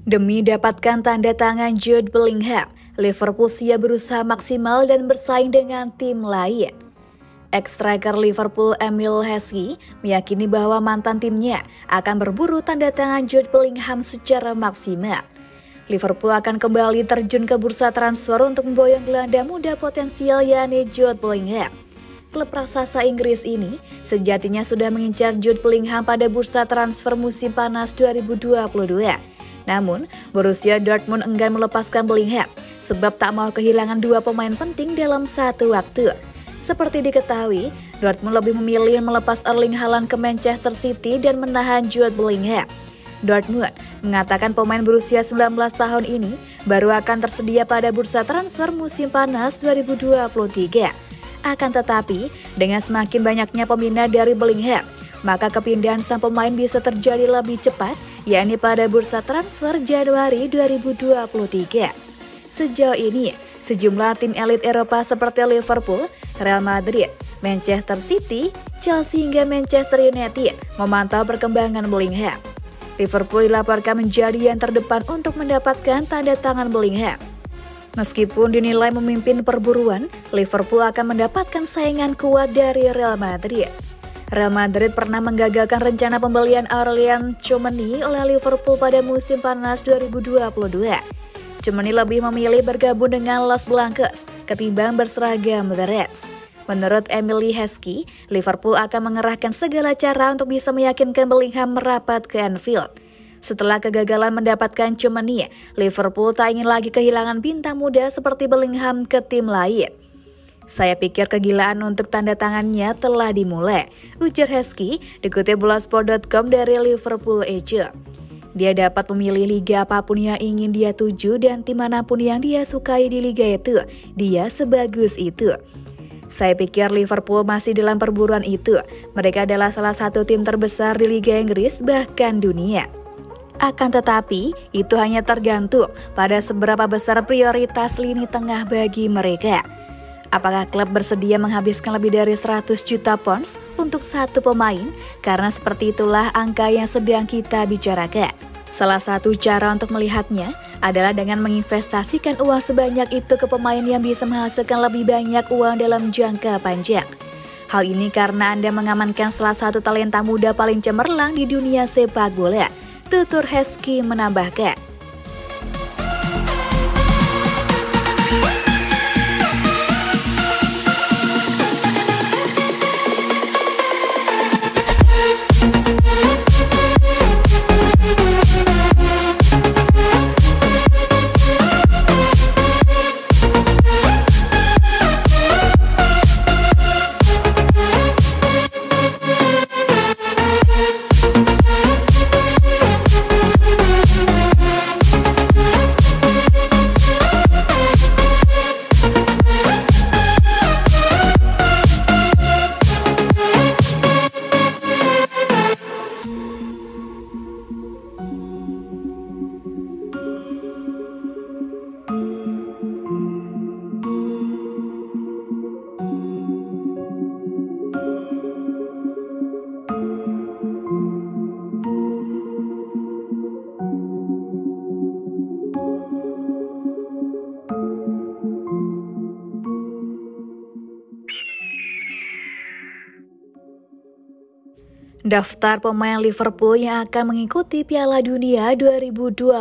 Demi dapatkan tanda tangan Jude Bellingham, Liverpool siap berusaha maksimal dan bersaing dengan tim lain. Ex-striker Liverpool Emile Heskey meyakini bahwa mantan timnya akan berburu tanda tangan Jude Bellingham secara maksimal. Liverpool akan kembali terjun ke bursa transfer untuk memboyong gelandang muda potensial yakni Jude Bellingham. Klub raksasa Inggris ini sejatinya sudah mengincar Jude Bellingham pada bursa transfer musim panas 2022. Namun, Borussia Dortmund enggan melepaskan Bellingham sebab tak mau kehilangan dua pemain penting dalam satu waktu. Seperti diketahui, Dortmund lebih memilih melepas Erling Haaland ke Manchester City dan menahan Jude Bellingham. Dortmund mengatakan pemain berusia 19 tahun ini baru akan tersedia pada bursa transfer musim panas 2023. Akan tetapi, dengan semakin banyaknya peminat dari Bellingham, maka kepindahan sang pemain bisa terjadi lebih cepat, yakni pada bursa transfer Januari 2023. Sejauh ini, sejumlah tim elit Eropa seperti Liverpool, Real Madrid, Manchester City, Chelsea hingga Manchester United memantau perkembangan Bellingham. Liverpool dilaporkan menjadi yang terdepan untuk mendapatkan tanda tangan Bellingham. Meskipun dinilai memimpin perburuan, Liverpool akan mendapatkan saingan kuat dari Real Madrid. Real Madrid pernah menggagalkan rencana pembelian Aurelien Tchouameni oleh Liverpool pada musim panas 2022. Tchouameni lebih memilih bergabung dengan Los Blancos ketimbang berseragam The Reds. Menurut Emile Heskey, Liverpool akan mengerahkan segala cara untuk bisa meyakinkan Bellingham merapat ke Anfield. Setelah kegagalan mendapatkan Tchouameni, Liverpool tak ingin lagi kehilangan bintang muda seperti Bellingham ke tim lain. Saya pikir kegilaan untuk tanda tangannya telah dimulai, ujar Heskey, dikutip Bolasport.com dari Liverpool Agent. Dia dapat memilih liga apapun yang ingin dia tuju dan tim manapun yang dia sukai di liga itu, dia sebagus itu. Saya pikir Liverpool masih dalam perburuan itu, mereka adalah salah satu tim terbesar di Liga Inggris bahkan dunia. Akan tetapi, itu hanya tergantung pada seberapa besar prioritas lini tengah bagi mereka. Apakah klub bersedia menghabiskan lebih dari 100 juta pounds untuk satu pemain? Karena seperti itulah angka yang sedang kita bicarakan. Salah satu cara untuk melihatnya adalah dengan menginvestasikan uang sebanyak itu ke pemain yang bisa menghasilkan lebih banyak uang dalam jangka panjang. Hal ini karena Anda mengamankan salah satu talenta muda paling cemerlang di dunia sepak bola, tutur Heskey menambahkan. Daftar pemain Liverpool yang akan mengikuti Piala Dunia 2022.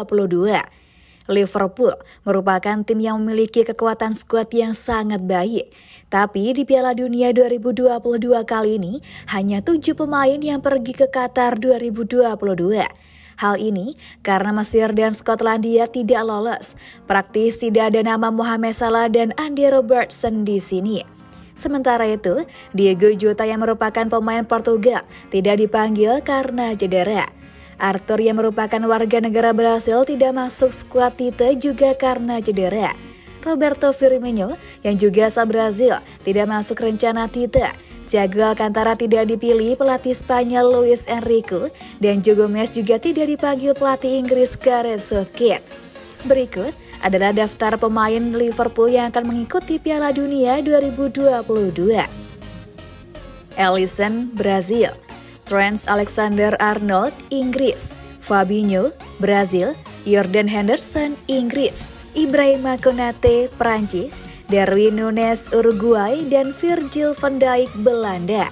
Liverpool merupakan tim yang memiliki kekuatan skuad yang sangat baik. Tapi di Piala Dunia 2022 kali ini, hanya 7 pemain yang pergi ke Qatar 2022. Hal ini karena Mesir dan Skotlandia tidak lolos. Praktis tidak ada nama Mohamed Salah dan Andy Robertson di sini. Sementara itu, Diego Jota yang merupakan pemain Portugal tidak dipanggil karena cedera. Arthur yang merupakan warga negara Brasil tidak masuk skuad Tite juga karena cedera. Roberto Firmino yang juga asal Brazil tidak masuk rencana Tite. Thiago Alcantara tidak dipilih pelatih Spanyol Luis Enrique dan Joe Gomez juga tidak dipanggil pelatih Inggris Gareth Southgate. Berikut adalah daftar pemain Liverpool yang akan mengikuti Piala Dunia 2022. Alisson, Brazil. Trent Alexander-Arnold, Inggris. Fabinho, Brazil. Jordan Henderson, Inggris, Ibrahima Konate, Prancis, Darwin Núñez, Uruguay, dan Virgil van Dijk, Belanda.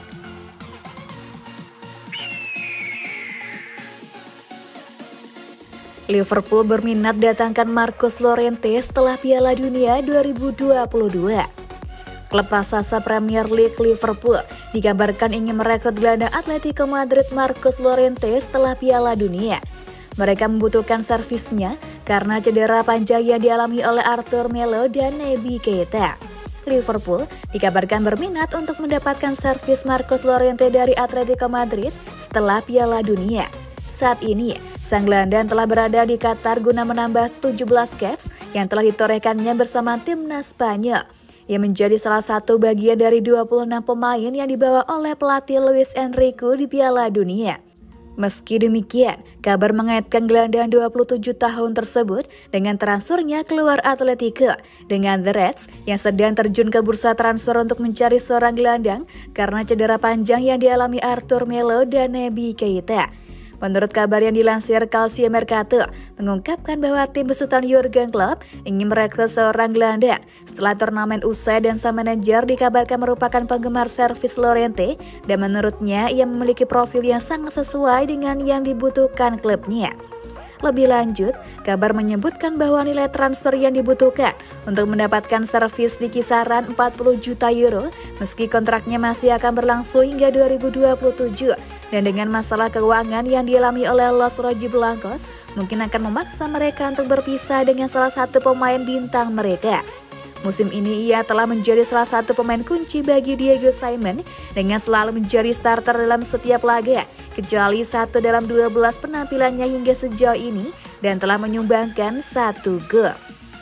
Liverpool berminat datangkan Marcos Llorente setelah Piala Dunia 2022. Klub raksasa Premier League Liverpool dikabarkan ingin merekrut gelandang Atletico Madrid Marcos Llorente setelah Piala Dunia. Mereka membutuhkan servisnya karena cedera panjang yang dialami oleh Arthur Melo dan Naby Keita. Liverpool dikabarkan berminat untuk mendapatkan servis Marcos Llorente dari Atletico Madrid setelah Piala Dunia. Saat ini, sang gelandang telah berada di Qatar guna menambah 17 caps yang telah ditorehkannya bersama timnas Spanyol, yang menjadi salah satu bagian dari 26 pemain yang dibawa oleh pelatih Luis Enrique di Piala Dunia. Meski demikian, kabar mengaitkan gelandang 27 tahun tersebut dengan transfernya keluar Atletico dengan The Reds yang sedang terjun ke bursa transfer untuk mencari seorang gelandang karena cedera panjang yang dialami Arthur Melo dan Naby Keita. Menurut kabar yang dilansir Calcio Mercato, mengungkapkan bahwa tim besutan Jurgen Klopp ingin merekrut seorang gelandang setelah turnamen usai dan sang manajer dikabarkan merupakan penggemar servis Llorente dan menurutnya ia memiliki profil yang sangat sesuai dengan yang dibutuhkan klubnya. Lebih lanjut, kabar menyebutkan bahwa nilai transfer yang dibutuhkan untuk mendapatkan servis di kisaran 40 juta euro meski kontraknya masih akan berlangsung hingga 2027 dan dengan masalah keuangan yang dialami oleh Los Rojiblancos mungkin akan memaksa mereka untuk berpisah dengan salah satu pemain bintang mereka. Musim ini ia telah menjadi salah satu pemain kunci bagi Diego Simon dengan selalu menjadi starter dalam setiap laga, kecuali satu dalam 12 penampilannya hingga sejauh ini dan telah menyumbangkan 1 gol.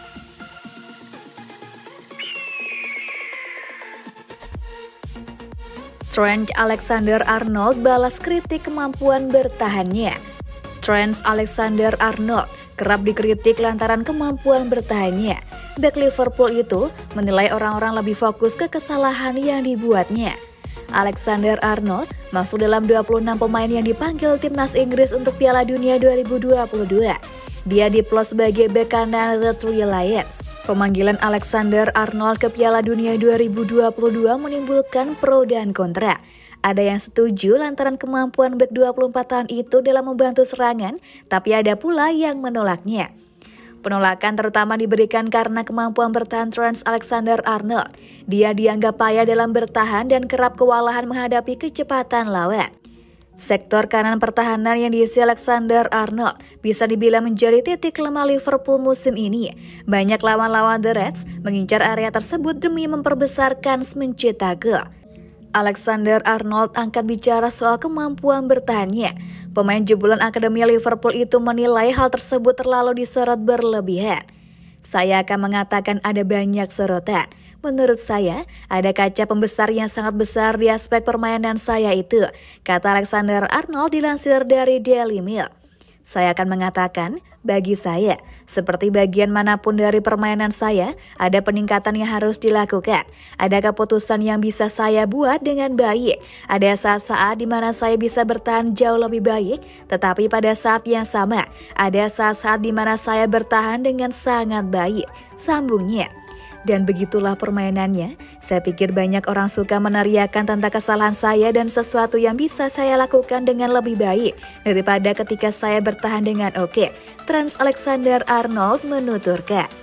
Trent Alexander-Arnold balas kritik kemampuan bertahannya. Trent Alexander-Arnold kerap dikritik lantaran kemampuan bertahannya. Bek Liverpool itu menilai orang-orang lebih fokus ke kesalahan yang dibuatnya. Alexander-Arnold masuk dalam 26 pemain yang dipanggil timnas Inggris untuk Piala Dunia 2022. Dia diplot sebagai bek kanan The Three Lions. Pemanggilan Alexander-Arnold ke Piala Dunia 2022 menimbulkan pro dan kontra. Ada yang setuju lantaran kemampuan bek 24 tahun itu dalam membantu serangan, tapi ada pula yang menolaknya. Penolakan terutama diberikan karena kemampuan bertahan Trent Alexander-Arnold. Dia dianggap payah dalam bertahan dan kerap kewalahan menghadapi kecepatan lawan. Sektor kanan pertahanan yang diisi Alexander-Arnold bisa dibilang menjadi titik lemah Liverpool musim ini. Banyak lawan-lawan The Reds mengincar area tersebut demi memperbesar kans mencetak gol. Alexander-Arnold angkat bicara soal kemampuan bertahannya. Pemain jebolan Akademi Liverpool itu menilai hal tersebut terlalu disorot berlebihan. Saya akan mengatakan ada banyak sorotan. Menurut saya, ada kaca pembesar yang sangat besar di aspek permainan saya itu, kata Alexander-Arnold dilansir dari Daily Mail. Saya akan mengatakan, bagi saya, seperti bagian manapun dari permainan saya, ada peningkatan yang harus dilakukan. Ada keputusan yang bisa saya buat dengan baik. Ada saat-saat di mana saya bisa bertahan jauh lebih baik, tetapi pada saat yang sama, ada saat-saat di mana saya bertahan dengan sangat baik, sambungnya. Dan begitulah permainannya. Saya pikir banyak orang suka meneriakan tentang kesalahan saya dan sesuatu yang bisa saya lakukan dengan lebih baik daripada ketika saya bertahan dengan oke. Trent Alexander-Arnold menuturkan.